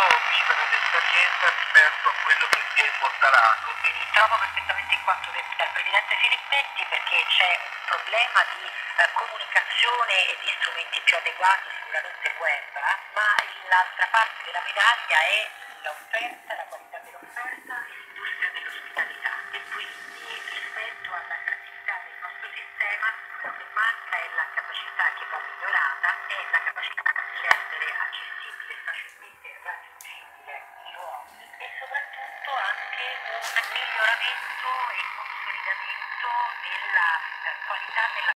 vivere l'esperienza rispetto a quello che si è portato. Mi ritrovo perfettamente in quanto detto dal Presidente Filippetti, perché c'è un problema di comunicazione e di strumenti più adeguati, sicuramente il web, ma l'altra parte della medaglia è l'offerta, la qualità dell'offerta e l'industria dell'ospitalità. E quindi rispetto alla creatività del nostro sistema, quello che manca è la capacità, che va migliorata, è la capacità di rendere accessibile e facilmente raggiungibile i luoghi e soprattutto anche un miglioramento e consolidamento della qualità della